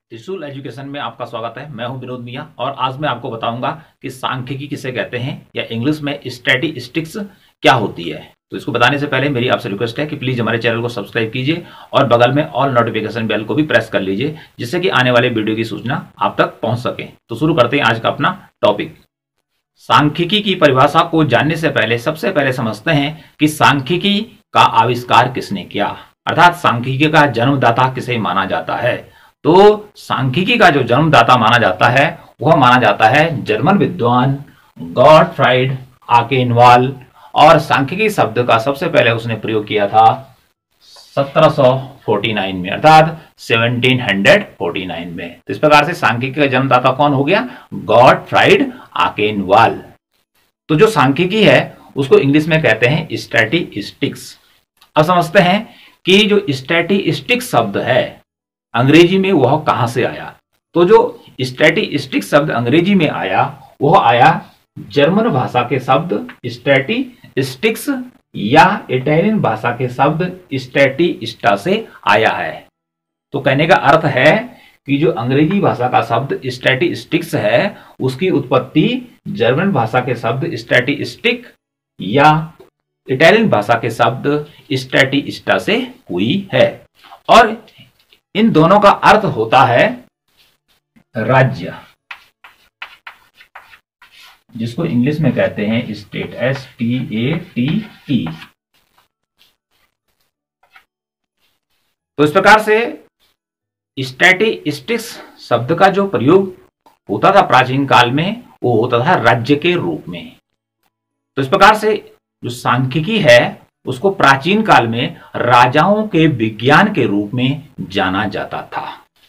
त्रिशूल एजुकेशन में आपका स्वागत है। मैं हूं विनोद मिया और आज मैं आपको बताऊंगा कि सांख्यिकी किसे कहते हैं या इंग्लिश में स्टैटिस्टिक्स क्या होती है। तो इसको बताने से पहले मेरी आपसे रिक्वेस्ट है कि प्लीज हमारे चैनल को सब्सक्राइब कीजिए और बगल में ऑल नोटिफिकेशन बेल को भी प्रेस कर लीजिए, जिससे कि आने वाले वीडियो की सूचना आप तक पहुंच सके। तो शुरू करते हैं आज का अपना टॉपिक। सांख्यिकी की परिभाषा को जानने से पहले सबसे पहले समझते हैं कि सांख्यिकी का आविष्कार किसने किया, अर्थात सांख्यिकी का जन्मदाता किसे माना जाता है। तो सांख्यिकी का जो जन्मदाता माना जाता है वह माना जाता है जर्मन विद्वान गॉटफ्राइड आकेनवाल, और सांख्यिकी शब्द का सबसे पहले उसने प्रयोग किया था 1749 में, अर्थात 1749 में। तो इस प्रकार से सांख्यिकी का जन्मदाता कौन हो गया? Gottfried Achenwall. तो जो सांख्यिकी है उसको इंग्लिश में कहते हैं स्टैटिस्टिक्स। अब समझते हैं कि जो स्टैटिस्टिक्स शब्द है अंग्रेजी में वह कहां से आया। तो जो स्टैटिस्टिक्स शब्द अंग्रेजी में आया वह आया जर्मन भाषा के शब्द स्टैटिस्टिक्स या इटालियन भाषा के शब्द स्टैटिस्टा से आया है। तो कहने का अर्थ है कि जो अंग्रेजी भाषा का शब्द स्टैटिस्टिक्स है उसकी उत्पत्ति जर्मन भाषा के शब्द स्टैटिस्टिक या इटालियन भाषा के शब्द स्टैटिस्टा से हुई है। और इन दोनों का अर्थ होता है राज्य, जिसको इंग्लिश में कहते हैं स्टेट, STATE। तो इस प्रकार से स्टैटिस्टिक्स शब्द का जो प्रयोग होता था प्राचीन काल में वो होता था राज्य के रूप में। तो इस प्रकार से जो सांख्यिकी है उसको प्राचीन काल में राजाओं के विज्ञान के रूप में जाना जाता था।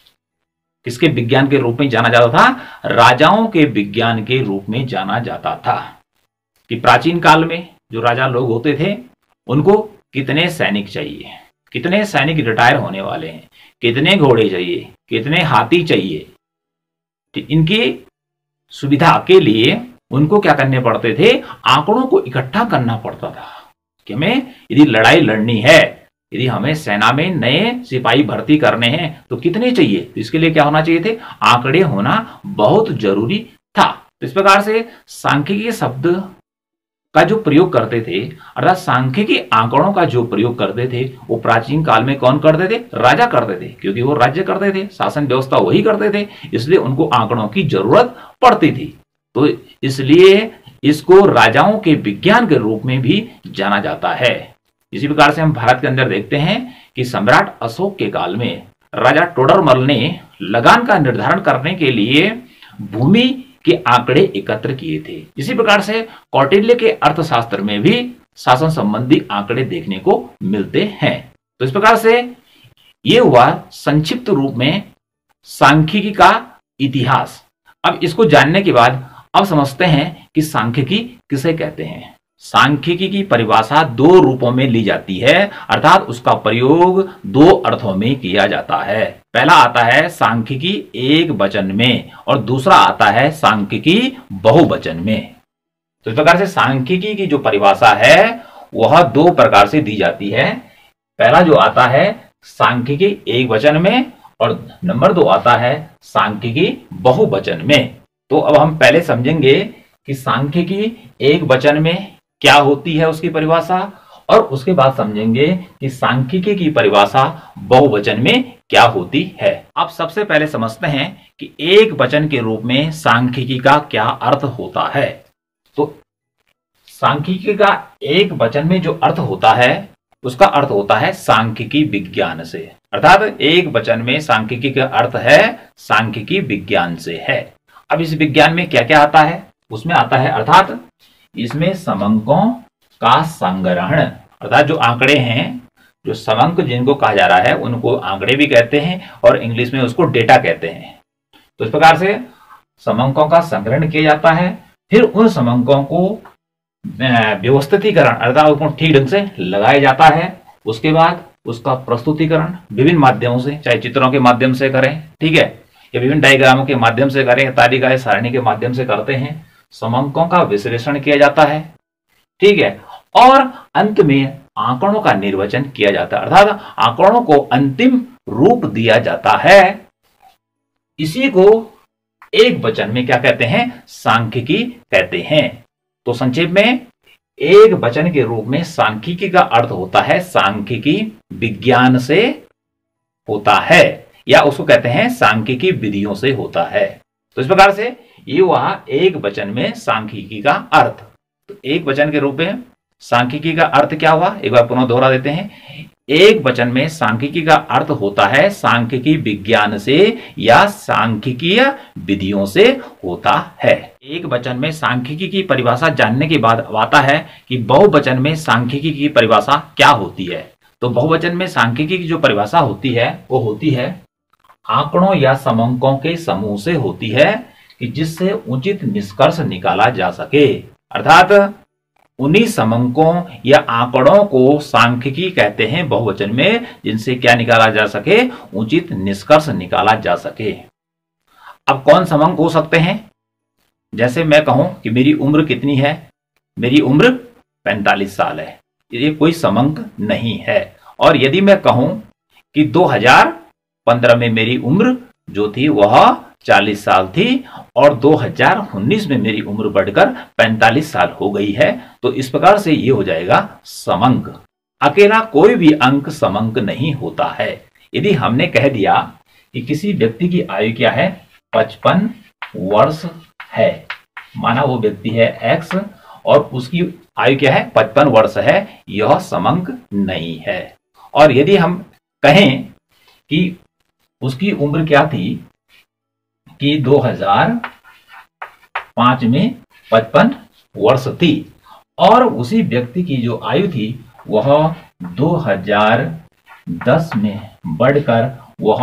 किसके विज्ञान के रूप में जाना जाता था? राजाओं के विज्ञान के रूप में जाना जाता था। कि प्राचीन काल में जो राजा लोग होते थे उनको कितने सैनिक चाहिए, कितने सैनिक रिटायर होने वाले हैं, कितने घोड़े चाहिए, कितने हाथी चाहिए, इनकी सुविधा के लिए उनको क्या करने पड़ते थे? आंकड़ों को इकट्ठा करना पड़ता था कि हमें यदि लड़ाई लड़नी है, यदि हमें सेना में नए सिपाही भर्ती करने हैं तो कितने चाहिए। तो इसके लिए क्या होना चाहिए थे? आंकड़े होना बहुत जरूरी था। तो इस प्रकार से सांख्यिकी शब्द का जो प्रयोग करते थे, अर्थात सांख्यिकी आंकड़ों का जो प्रयोग करते थे वो प्राचीन काल में कौन करते थे? राजा करते थे, क्योंकि वो राज्य करते थे, शासन व्यवस्था वही करते थे, इसलिए उनको आंकड़ों की जरूरत पड़ती थी। तो इसलिए इसको राजाओं के विज्ञान के रूप में भी जाना जाता है। इसी प्रकार से हम भारत के अंदर देखते हैं कि सम्राट अशोक के काल में राजा टोडरमल ने लगान का निर्धारण करने के लिए भूमि के आंकड़े एकत्र किए थे। इसी प्रकार से कौटिल्य के अर्थशास्त्र में भी शासन संबंधी आंकड़े देखने को मिलते हैं। तो इस प्रकार से यह हुआ संक्षिप्त रूप में सांख्यिकी का इतिहास। अब इसको जानने के बाद अब समझते हैं कि सांख्यिकी किसे कहते हैं। सांख्यिकी की परिभाषा दो रूपों में ली जाती है, अर्थात उसका प्रयोग दो अर्थों में किया जाता है। पहला आता है सांख्यिकी एक वचन में और दूसरा आता है सांख्यिकी बहुवचन में। तो इस प्रकार से सांख्यिकी की जो परिभाषा है वह दो प्रकार से दी जाती है। पहला जो आता है सांख्यिकी एक वचन में और नंबर दो आता है सांख्यिकी बहुवचन में। तो अब हम पहले समझेंगे कि सांख्यिकी एक वचन में क्या होती है उसकी परिभाषा, और उसके बाद समझेंगे कि सांख्यिकी की परिभाषा बहुवचन में क्या होती है। अब सबसे पहले समझते हैं कि एक वचन के रूप में सांख्यिकी का क्या अर्थ होता है। तो सांख्यिकी का एक वचन में जो अर्थ होता है उसका अर्थ होता है सांख्यिकी विज्ञान से, अर्थात एक वचन में सांख्यिकी का अर्थ है सांख्यिकी विज्ञान से है। अब इस विज्ञान में क्या क्या आता है? उसमें आता है अर्थात इसमें समंकों का संग्रहण, अर्थात जो आंकड़े हैं, जो समंक जिनको कहा जा रहा है उनको आंकड़े भी कहते हैं और इंग्लिश में उसको डेटा कहते हैं। तो इस प्रकार से समंकों का संग्रहण किया जाता है, फिर उन समंकों को व्यवस्थितीकरण अर्थात उसको ठीक ढंग से लगाया जाता है। उसके बाद उसका प्रस्तुतिकरण विभिन्न माध्यमों से, चाहे चित्रों के माध्यम से करें, ठीक है, या विभिन्न डायग्रामों के माध्यम से करें, तालिका सारणी के माध्यम से करते हैं। समंकों का विश्लेषण किया जाता है, ठीक है, और अंत में आंकड़ों का निर्वचन किया जाता है, अर्थात आंकड़ों को अंतिम रूप दिया जाता है। इसी को एक वचन में क्या कहते हैं? सांख्यिकी कहते हैं। तो संक्षेप में एक वचन के रूप में सांख्यिकी का अर्थ होता है सांख्यिकी विज्ञान से होता है, या उसको कहते हैं सांख्यिकी विधियों से होता है। तो इस प्रकार से ये हुआ एक वचन में सांख्यिकी का अर्थ। तो एक वचन के रूप में सांख्यिकी का अर्थ क्या हुआ, एक बार पुनः दोहरा देते हैं। एक वचन में सांख्यिकी का अर्थ होता है सांख्यिकी विज्ञान से या सांख्यिकीय विधियों से होता है। एक वचन में सांख्यिकी की परिभाषा जानने के बाद आता है कि बहुवचन में सांख्यिकी की परिभाषा क्या होती है। तो बहुवचन में सांख्यिकी की जो परिभाषा होती है वो होती है आंकड़ों या समंकों के समूह से होती है कि जिससे उचित निष्कर्ष निकाला जा सके। अर्थात उन्हीं समंकों या आंकड़ों को सांख्यिकी कहते हैं बहुवचन में, जिनसे क्या निकाला जा सके? उचित निष्कर्ष निकाला जा सके। अब कौन समंक हो सकते हैं? जैसे मैं कहूं कि मेरी उम्र कितनी है? मेरी उम्र 45 साल है, ये कोई समंक नहीं है। और यदि मैं कहूं कि 2015 में मेरी उम्र जो थी वह 40 साल थी और 2019 में मेरी उम्र बढ़कर 45 साल हो गई है, तो इस प्रकार से ये हो जाएगा समंक। अकेला कोई भी अंक समंक नहीं होता है। यदि हमने कह दिया कि किसी व्यक्ति की आयु क्या है? 55 वर्ष है, माना वो व्यक्ति है एक्स और उसकी आयु क्या है? 55 वर्ष है, यह समंक नहीं है। और यदि हम कहें कि उसकी उम्र क्या थी कि 2005 में 55 वर्ष थी और उसी व्यक्ति की जो आयु थी वह 2010 में बढ़कर वह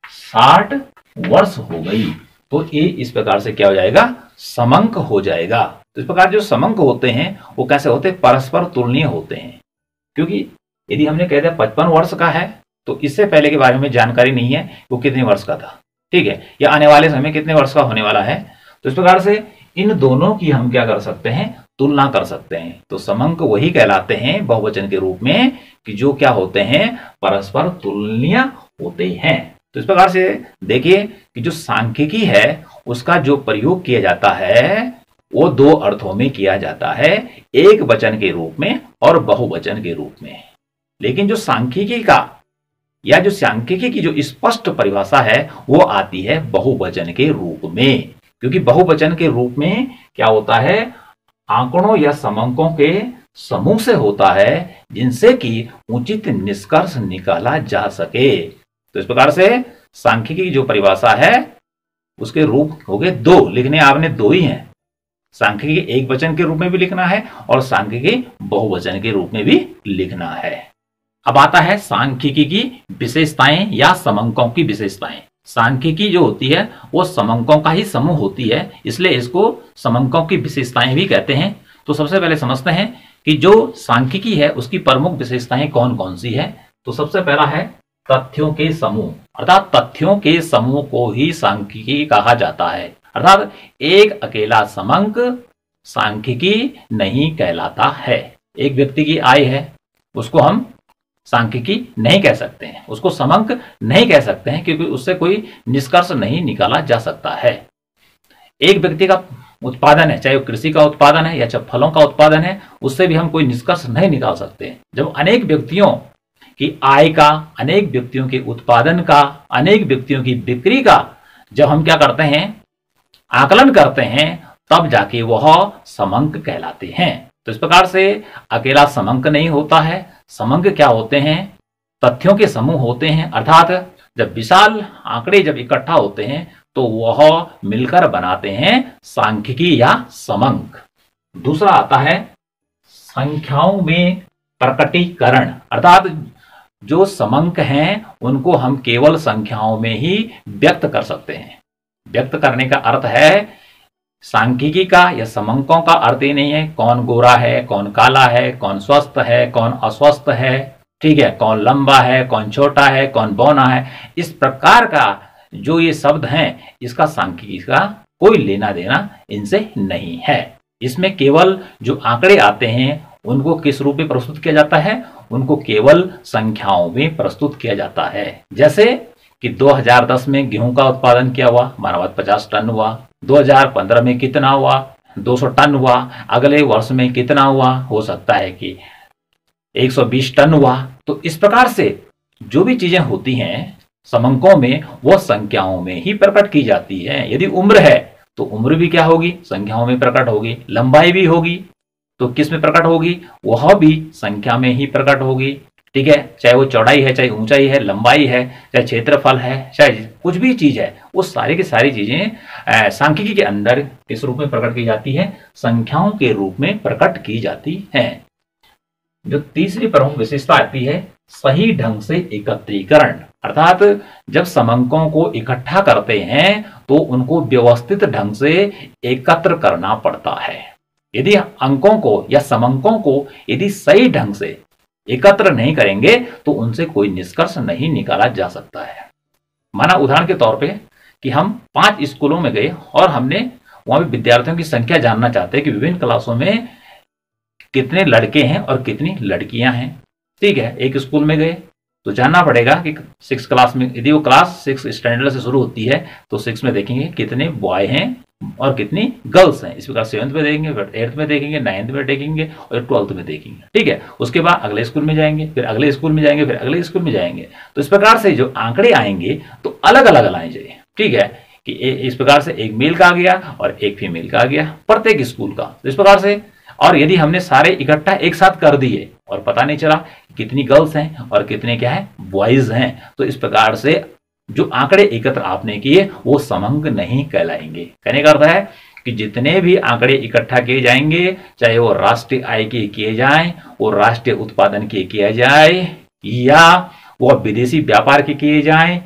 60 वर्ष हो गई, तो ये इस प्रकार से क्या हो जाएगा? समंक हो जाएगा। तो इस प्रकार जो समंक होते हैं वो कैसे होते हैं? परस्पर तुलनीय होते हैं। क्योंकि यदि हमने कह दिया 55 वर्ष का है तो इससे पहले के बारे में जानकारी नहीं है वो कितने वर्ष का था, ठीक है, या आने वाले समय कितने वर्ष का होने वाला है। तो इस प्रकार से इन दोनों की हम क्या कर सकते हैं? तुलना कर सकते हैं। तो समंक वही कहलाते हैं बहुवचन के रूप में कि जो क्या होते हैं? परस्पर तुलनीय होते हैं। तो इस प्रकार से देखिए कि जो सांख्यिकी है उसका जो प्रयोग किया जाता है वो दो अर्थों में किया जाता है, एक वचन के रूप में और बहुवचन के रूप में। लेकिन जो सांख्यिकी का या जो सांख्यिकी की जो स्पष्ट परिभाषा है वो आती है बहुवचन के रूप में, क्योंकि बहुवचन के रूप में क्या होता है? आंकड़ों या समंकों के समूह से होता है जिनसे कि उचित निष्कर्ष निकाला जा सके। तो इस प्रकार से सांख्यिकी की जो परिभाषा है उसके रूप हो गए दो, लिखने आपने दो ही हैं। सांख्यिकी एक वचन के रूप में भी लिखना है और सांख्यिकी बहुवचन के रूप में भी लिखना है। अब आता है सांख्यिकी की विशेषताएं या समंकों की विशेषताएं। सांख्यिकी जो होती है वो समंकों का ही समूह होती है, इसलिए इसको समंकों की विशेषताएं भी कहते हैं। तो सबसे पहले समझते हैं कि जो सांख्यिकी है उसकी प्रमुख विशेषताएं कौन कौन सी है। तो सबसे पहला है तथ्यों के समूह, अर्थात तथ्यों के समूह को ही सांख्यिकी कहा जाता है। अर्थात एक अकेला समंक सांख्यिकी नहीं कहलाता है। एक व्यक्ति की आय है उसको हम सांख्यिकी नहीं कह सकते हैं, उसको समंक नहीं कह सकते हैं, क्योंकि उससे कोई निष्कर्ष नहीं निकाला जा सकता है। एक व्यक्ति का उत्पादन है, चाहे वो कृषि का उत्पादन है या चाहे फलों का उत्पादन है, उससे भी हम कोई निष्कर्ष नहीं निकाल सकते। जब अनेक व्यक्तियों की आय का, अनेक व्यक्तियों के उत्पादन का, अनेक व्यक्तियों की बिक्री का जब हम क्या करते हैं? आकलन करते हैं, तब जाके वह समंक कहलाते हैं। तो इस प्रकार से अकेला समंक नहीं होता है। समंक क्या होते हैं? तथ्यों के समूह होते हैं, अर्थात जब विशाल आंकड़े जब इकट्ठा होते हैं तो वह मिलकर बनाते हैं सांख्यिकी या समंक। दूसरा आता है संख्याओं में प्रकटीकरण, अर्थात जो समंक हैं उनको हम केवल संख्याओं में ही व्यक्त कर सकते हैं। व्यक्त करने का अर्थ है सांख्यिकी का या समंकों का अर्थ ही नहीं है कौन गोरा है, कौन काला है, कौन स्वस्थ है, कौन अस्वस्थ है, ठीक है, कौन लंबा है, कौन छोटा है, कौन बौना है। इस प्रकार का जो ये शब्द हैं इसका सांख्यिकी का कोई लेना देना इनसे नहीं है। इसमें केवल जो आंकड़े आते हैं उनको किस रूप में प्रस्तुत किया जाता है? उनको केवल संख्याओं में प्रस्तुत किया जाता है। जैसे कि 2010 में गेहूं का उत्पादन क्या हुआ, माना 50 टन हुआ, 2015 में कितना हुआ, 200 टन हुआ, अगले वर्ष में कितना हुआ, हो सकता है कि 120 टन हुआ। तो इस प्रकार से जो भी चीजें होती हैं समंकों में, वह संख्याओं में ही प्रकट की जाती है। यदि उम्र है तो उम्र भी क्या होगी, संख्याओं में प्रकट होगी। लंबाई भी होगी तो किस में प्रकट होगी, वह भी संख्या में ही प्रकट होगी। ठीक है, चाहे वो चौड़ाई है, चाहे ऊंचाई है, लंबाई है, चाहे क्षेत्रफल है, चाहे कुछ भी चीज है, वो सारी की सारी चीजें सांख्यिकी के अंदर किस रूप में प्रकट की जाती है, संख्याओं के रूप में प्रकट की जाती है। जो तीसरी प्रमुख विशेषता आती है, सही ढंग से एकत्रीकरण। अर्थात जब समंकों को इकट्ठा करते हैं तो उनको व्यवस्थित ढंग से एकत्र करना पड़ता है। यदि अंकों को या समंकों को यदि सही ढंग से एकत्र नहीं करेंगे तो उनसे कोई निष्कर्ष नहीं निकाला जा सकता है। माना उदाहरण के तौर पे कि हम 5 स्कूलों में गए और हमने वहां भी विद्यार्थियों की संख्या जानना चाहते हैं कि विभिन्न क्लासों में कितने लड़के हैं और कितनी लड़कियां हैं। ठीक है, एक स्कूल में गए तो जानना पड़ेगा कि 6 क्लास में, यदि वो क्लास 6 स्टैंडर्ड से शुरू होती है तो 6 में देखेंगे कितने बॉय हैं और कितनी गर्ल्स हैं। इस प्रकार 7th में देखेंगे, फिर 8th में देखेंगे, 9th में देखेंगे और 12th में देखेंगे। ठीक है, उसके बाद अगले स्कूल में जाएंगे, फिर अगले स्कूल में जाएंगे, फिर अगले स्कूल में जाएंगे। तो इस प्रकार से जो आंकड़े आएंगे तो अलग अलग लाने चाहिए। ठीक है, कि इस प्रकार से एक मेल का आ गया और एक फीमेल का आ गया प्रत्येक स्कूल का। तो इस प्रकार से, और यदि हमने सारे इकट्ठा एक साथ कर दिए और पता नहीं चला कितनी गर्ल्स हैं और कितने क्या है बॉयज हैं, तो इस प्रकार से जो आंकड़े एकत्र आपने किए वो समंक नहीं कहलाएंगे। कहने का अर्थ है कि जितने भी आंकड़े इकट्ठा किए जाएंगे, चाहे वो राष्ट्रीय आय के किए जाएं, वो राष्ट्रीय उत्पादन के किया जाए या वो विदेशी व्यापार के किए जाएं,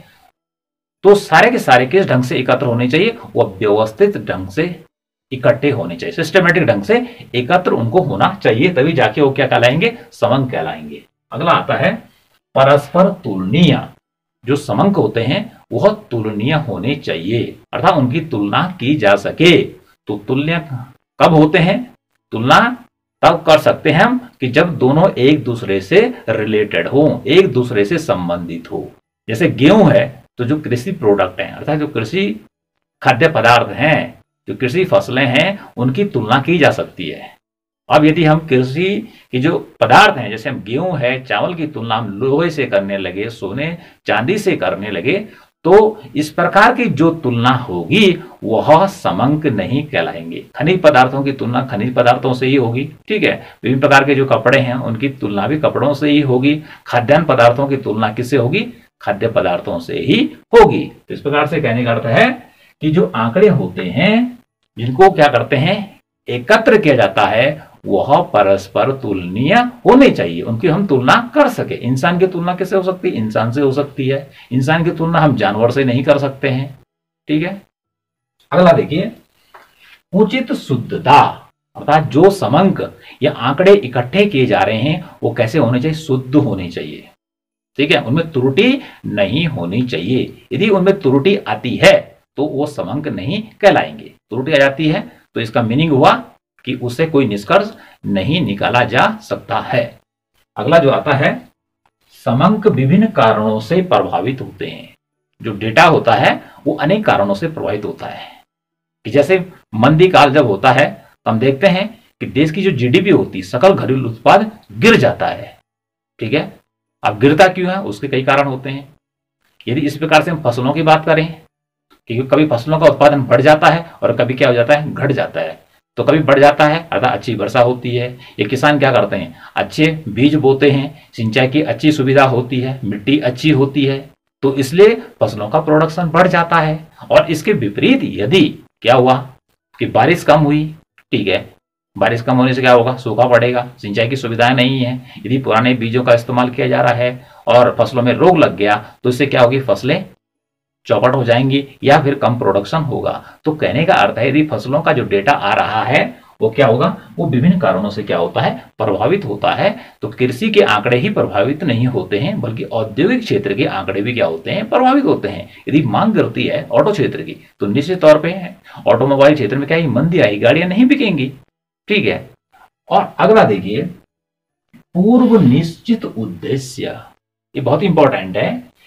तो सारे के सारे किस ढंग से एकत्र होने चाहिए, वह व्यवस्थित ढंग से इकट्ठे होने चाहिए, सिस्टमेटिक ढंग से एकत्र उनको होना चाहिए, तभी जाके वो क्या कहलाएंगे, समंक कहलाएंगे। अगला आता है परस्पर तुलनीय। जो समंक होते हैं वह तुलनीय होने चाहिए, अर्थात उनकी तुलना की जा सके। तो तुल्य कब होते हैं, तुलना तब कर सकते हैं हम कि जब दोनों एक दूसरे से रिलेटेड हो, एक दूसरे से संबंधित हो। जैसे गेहूं है तो जो कृषि प्रोडक्ट है, अर्थात जो कृषि खाद्य पदार्थ हैं, जो कृषि फसलें हैं, उनकी तुलना की जा सकती है। अब यदि हम कृषि की जो पदार्थ हैं, जैसे हम गेहूं है, चावल की तुलना हम लोहे से करने लगे, सोने चांदी से करने लगे, तो इस प्रकार की जो तुलना होगी वह समंक नहीं कहलाएंगे। खनिज पदार्थों की तुलना खनिज पदार्थों से ही होगी। ठीक है, विभिन्न प्रकार के जो कपड़े हैं उनकी तुलना भी कपड़ों से ही होगी। खाद्यान्न पदार्थों की तुलना किससे होगी, खाद्य पदार्थों से ही होगी। तो इस प्रकार से कहने का अर्थ है कि जो आंकड़े होते हैं जिनको क्या करते हैं, एकत्र किया जाता है, वह परस्पर तुलनीय होने चाहिए, उनकी हम तुलना कर सके। इंसान की तुलना किससे हो सकती है, इंसान से हो सकती है। इंसान की तुलना हम जानवर से नहीं कर सकते हैं। ठीक है, अगला देखिए, उचित शुद्धता। अर्थात जो समंक या आंकड़े इकट्ठे किए जा रहे हैं वो कैसे होने चाहिए, शुद्ध होने चाहिए। ठीक है, उनमें त्रुटि नहीं होनी चाहिए। यदि उनमें त्रुटि आती है तो वो समंक नहीं कहलाएंगे। त्रुटि आ जाती है तो इसका मीनिंग हुआ कि उससे कोई निष्कर्ष नहीं निकाला जा सकता है। अगला जो आता है, समंक विभिन्न कारणों से प्रभावित होते हैं। जो डेटा होता है वो अनेक कारणों से प्रभावित होता है। कि जैसे मंदी काल जब होता है तो हम देखते हैं कि देश की जो जीडीपी होती है, सकल घरेलू उत्पाद, गिर जाता है। ठीक है, अब गिरता क्यों है, उसके कई कारण होते हैं। यदि इस प्रकार से हम फसलों की बात करें, क्योंकि कभी फसलों का उत्पादन बढ़ जाता है और कभी क्या हो जाता है, घट जाता है। तो कभी बढ़ जाता है अर्थात अच्छी वर्षा होती है, ये किसान क्या करते हैं, अच्छे बीज बोते हैं, सिंचाई की अच्छी सुविधा होती है, मिट्टी अच्छी होती है, तो इसलिए फसलों का प्रोडक्शन बढ़ जाता है। और इसके विपरीत यदि क्या हुआ कि बारिश कम हुई, ठीक है, बारिश कम होने से क्या होगा, सूखा पड़ेगा, सिंचाई की सुविधाएं नहीं है, यदि पुराने बीजों का इस्तेमाल किया जा रहा है और फसलों में रोग लग गया तो इससे क्या होगी, फसलें चौपट हो जाएंगी या फिर कम प्रोडक्शन होगा। तो कहने का अर्थ है यदि फसलों का जो डेटा आ रहा है वो क्या होगा, वो विभिन्न कारणों से क्या होता है, प्रभावित होता है। तो कृषि के आंकड़े ही प्रभावित नहीं होते हैं बल्कि औद्योगिक क्षेत्र के आंकड़े भी क्या होते हैं, प्रभावित होते हैं। यदि मांग गिरती है ऑटो क्षेत्र की तो निश्चित तौर पर ऑटोमोबाइल क्षेत्र में क्या है, मंदी आई, गाड़ियां नहीं बिकेंगी। ठीक है, और अगला देखिए, पूर्व निश्चित उद्देश्य। ये बहुत इंपॉर्टेंट है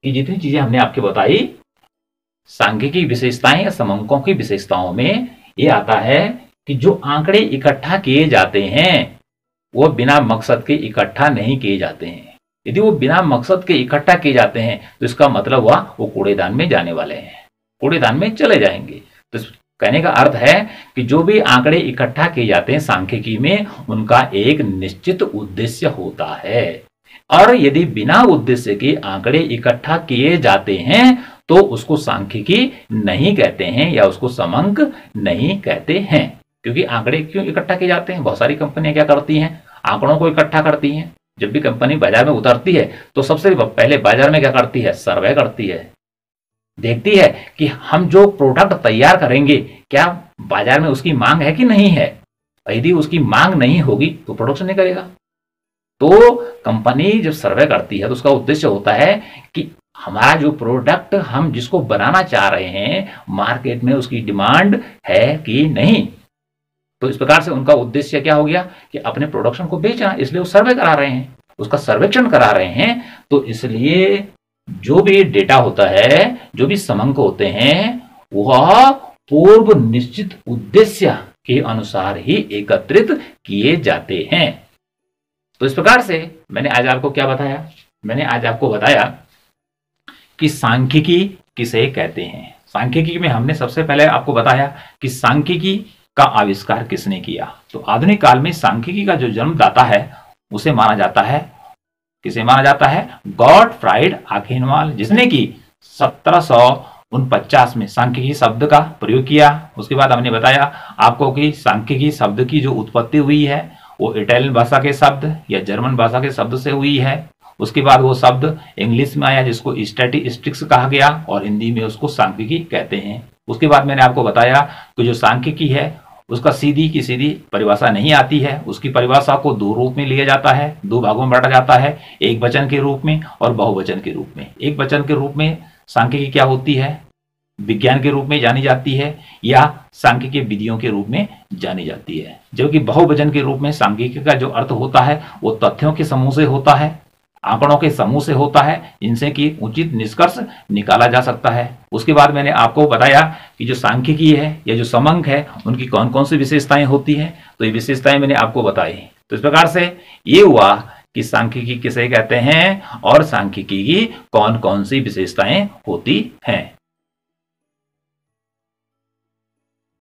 कि जितनी चीजें हमने आपके बताई सांख्यिकी विशेषताएं या समंकों की विशेषताओं में ये आता है कि जो आंकड़े इकट्ठा किए जाते हैं वो बिना मकसद के इकट्ठा नहीं किए जाते हैं। यदि वो बिना मकसद के इकट्ठा किए जाते हैं तो इसका मतलब हुआ वो कूड़ेदान में जाने वाले हैं, कूड़ेदान में चले जाएंगे। तो कहने का अर्थ है कि जो भी आंकड़े इकट्ठा किए जाते हैं सांख्यिकी में, उनका एक निश्चित उद्देश्य होता है, और यदि बिना उद्देश्य के आंकड़े इकट्ठा किए जाते हैं तो उसको सांख्यिकी नहीं कहते हैं या उसको समंक नहीं कहते हैं। क्योंकि आंकड़े क्यों इकट्ठा किए जाते हैं? बहुत सारी कंपनियां क्या करती हैं, आंकड़ों को इकट्ठा करती हैं। जब भी कंपनी बाजार में उतरती है तो सबसे पहले बाजार में क्या करती है, सर्वे करती है, देखती है कि हम जो प्रोडक्ट तैयार करेंगे क्या बाजार में उसकी मांग है कि नहीं है। यदि उसकी मांग नहीं होगी तो प्रोडक्शन नहीं करेगा। तो कंपनी जब सर्वे करती है तो उसका उद्देश्य होता है कि हमारा जो प्रोडक्ट हम जिसको बनाना चाह रहे हैं मार्केट में उसकी डिमांड है कि नहीं। तो इस प्रकार से उनका उद्देश्य क्या हो गया कि अपने प्रोडक्शन को बेचना, इसलिए वो सर्वे करा रहे हैं, उसका सर्वेक्षण करा रहे हैं। तो इसलिए जो भी डेटा होता है, जो भी समंक होते हैं, वह पूर्व निश्चित उद्देश्य के अनुसार ही एकत्रित किए जाते हैं। तो इस प्रकार से मैंने आज आपको क्या बताया, मैंने आज आपको बताया कि सांख्यिकी किसे कहते हैं। सांख्यिकी में हमने सबसे पहले आपको बताया कि सांख्यिकी का आविष्कार किसने किया। तो आधुनिक काल में सांख्यिकी का जो जन्मदाता है उसे माना जाता है, किसे माना जाता है, गॉटफ्राइड आखेनवाल, जिसने कि 1749 में सांख्यिकी शब्द का प्रयोग किया। उसके बाद हमने बताया आपको कि सांख्यिकी शब्द की जो उत्पत्ति हुई है वो इटालियन भाषा के शब्द या जर्मन भाषा के शब्द से हुई है। उसके बाद वो शब्द इंग्लिश में आया जिसको स्टैटिस्टिक्स कहा गया और हिंदी में उसको सांख्यिकी कहते हैं। उसके बाद मैंने आपको बताया कि जो सांख्यिकी है उसका सीधी की सीधी परिभाषा नहीं आती है, उसकी परिभाषा को दो रूप में लिया जाता है, दो भागों में बांटा जाता है, एक वचन के रूप में और बहुवचन के रूप में। एक वचन के रूप में सांख्यिकी क्या होती है, विज्ञान के रूप में जानी जाती है या सांख्यिकी विधियों के रूप में जानी जाती है। जबकि बहुवचन के रूप में सांख्यिकी का जो अर्थ होता है वो तथ्यों के समूह से होता है, आंकड़ों के समूह से होता है, जिनसे कि उचित निष्कर्ष निकाला जा सकता है। उसके बाद मैंने आपको बताया कि जो सांख्यिकी है या जो समंक है उनकी कौन कौन सी विशेषताएं होती हैं। तो ये विशेषताएं मैंने आपको बताई। तो इस प्रकार से ये हुआ कि सांख्यिकी किसे कहते हैं और सांख्यिकी की कौन कौन सी विशेषताएं होती हैं।